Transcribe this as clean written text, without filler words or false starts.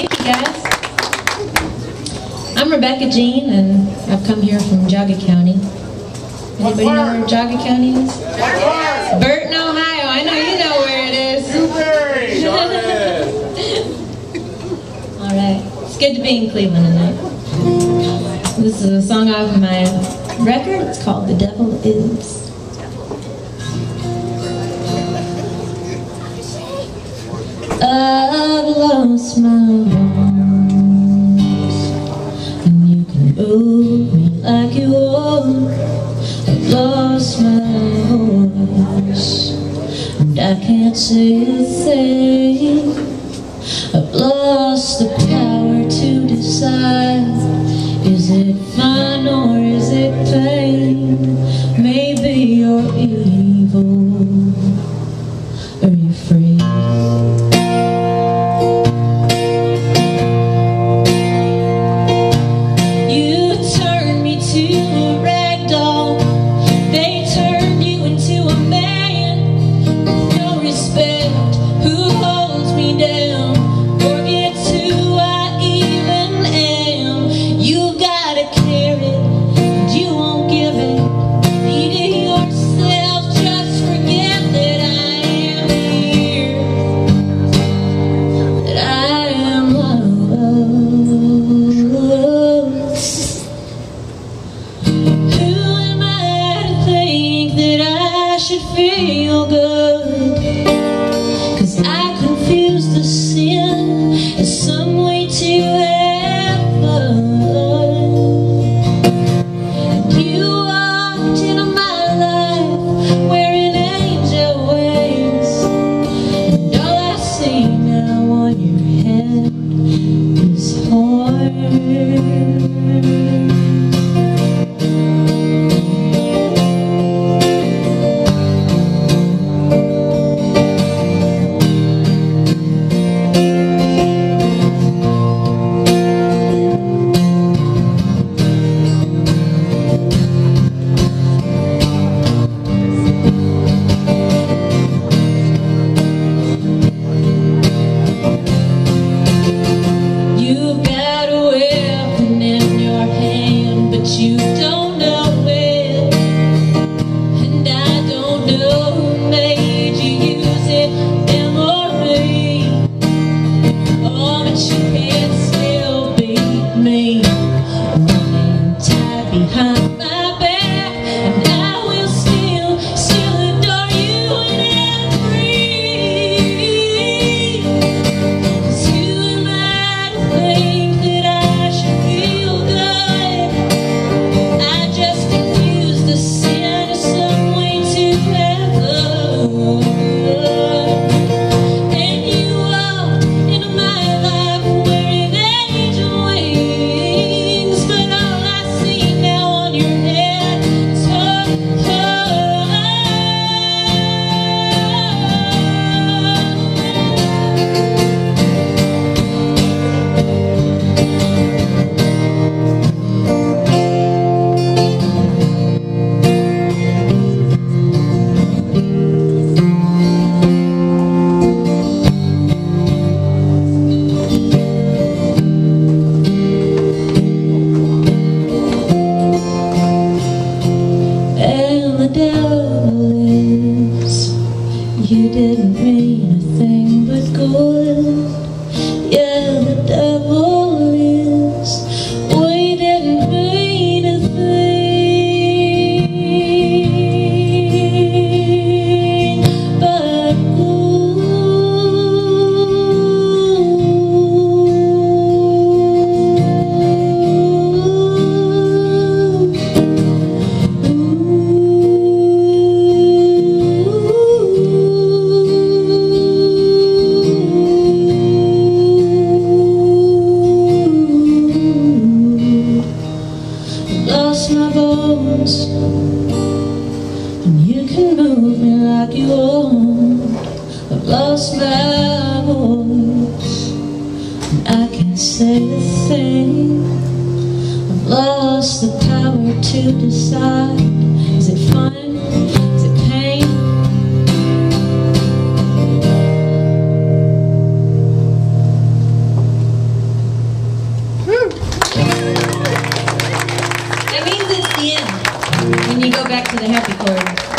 Thank you, guys. I'm Rebekah Jean, and I've come here from Jaga County. Anybody know where Jaga County is? Burton, Ohio. I know you know where it is. All right. It's good to be in Cleveland tonight. This is a song off my record. It's called The Devil Is. I've lost my bones, and you can move me like you want. I've lost my voice, and I can't say a thing. I've lost the power to decide. Is it fun or is it pain? Maybe you're evil, or you're free. Feel good, 'cause I confuse the sin as some way to heaven. And you walked into my life wearing angel wings, and all I see now on your head is horns. You don't know it, and I don't know who made you use it, them or me. Oh, but you can still beat me, running tight behind my back, and I will still adore you and free. 'Cause who am I to think that I should feel good? I just confused the sin of some way to heaven. And you walked into my life wearing angel wings, but all I see now on your head is you didn't mean a thing but good. Yeah, the devil is. We didn't mean a thing but my bones, and you can move me like you want. I've lost my voice, and I can't say a thing. I've lost the power to decide. Is it fun? Is it pain? go back to the happy chord.